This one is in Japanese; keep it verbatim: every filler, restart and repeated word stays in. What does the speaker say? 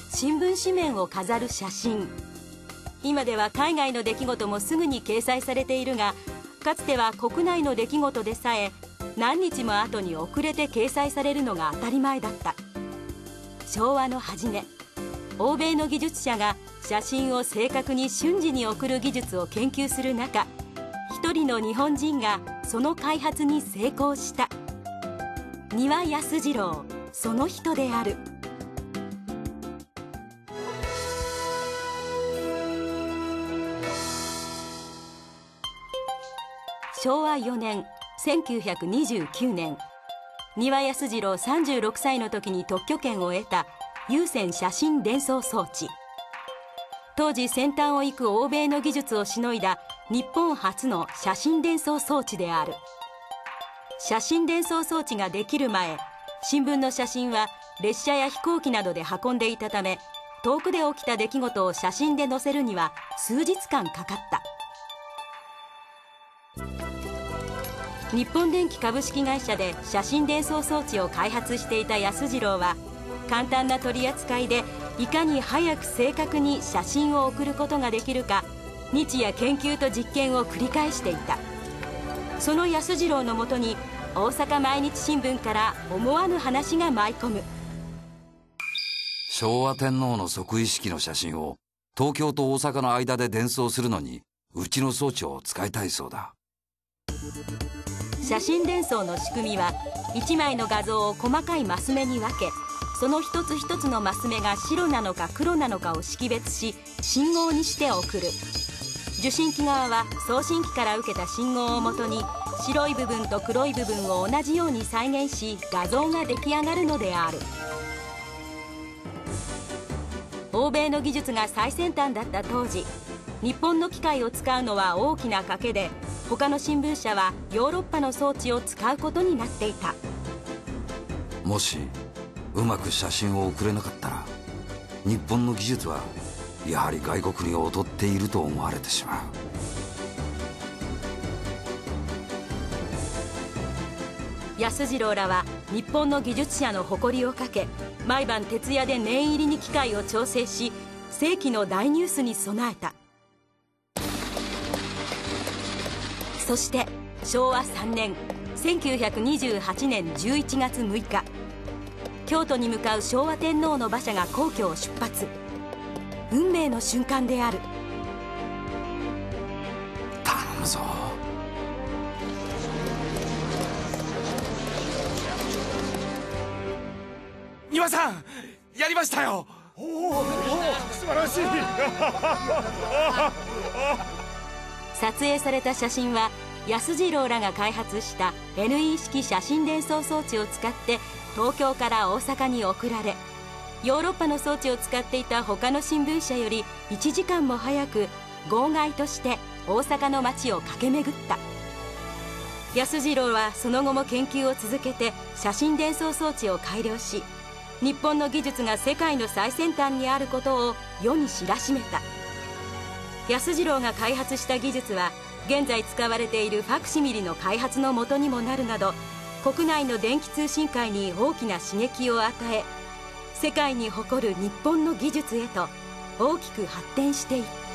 新聞紙面を飾る写真。今では海外の出来事もすぐに掲載されているが、かつては国内の出来事でさえ何日も後に遅れて掲載されるのが当たり前だった。昭和の初め、欧米の技術者が写真を正確に瞬時に送る技術を研究する中、一人の日本人がその開発に成功した。丹羽安次郎、その人である。昭和よねん、せんきゅうひゃくにじゅうきゅうねん、丹羽安次郎さんじゅうろくさいの時に特許権を得た有線写真伝送装置。当時先端を行く欧米の技術をしのいだ日本初の写真伝送装置である。写真伝送装置ができる前、新聞の写真は列車や飛行機などで運んでいたため、遠くで起きた出来事を写真で載せるには数日間かかった。日本電機株式会社で写真伝送装置を開発していた安次郎は、簡単な取り扱いでいかに早く正確に写真を送ることができるか、日夜研究と実験を繰り返していた。その安次郎のもとに大阪毎日新聞から思わぬ話が舞い込む。 昭和天皇の即位式の写真を東京と大阪の間で伝送するのに、うちの装置を使いたいそうだ。 写真伝送の仕組みは、いちまいの画像を細かいマス目に分け、その一つ一つのマス目が白なのか黒なのかを識別し、信号にして送る。受信機側は送信機から受けた信号をもとに、白い部分と黒い部分を同じように再現し、画像が出来上がるのである。欧米の技術が最先端だった当時、日本の機械を使うのは大きな賭けで、他の新聞社はヨーロッパの装置を使うことになっていた。 もしうまく写真を送れなかったら、日本の技術はやはり外国に劣っていると思われてしまう。 安次郎らは日本の技術者の誇りをかけ、毎晩徹夜で念入りに機械を調整し、世紀の大ニュースに備えた。そして昭和さんねん、せんきゅうひゃくにじゅうはちねんじゅういちがつむいか、京都に向かう昭和天皇の馬車が皇居を出発。運命の瞬間である。 頼むぞ。 丹羽さん、やりましたよ。 おお、素晴らしい。 撮影された写真は、安次郎らが開発した エヌイー 式写真伝送装置を使って東京から大阪に送られ、ヨーロッパの装置を使っていた他の新聞社よりいちじかんも早く号外として大阪の街を駆け巡った。安次郎はその後も研究を続けて写真伝送装置を改良し、日本の技術が世界の最先端にあることを世に知らしめた。安次郎が開発した技術は、現在使われているファクシミリの開発の元にもなるなど、国内の電気通信界に大きな刺激を与え、世界に誇る日本の技術へと大きく発展していった。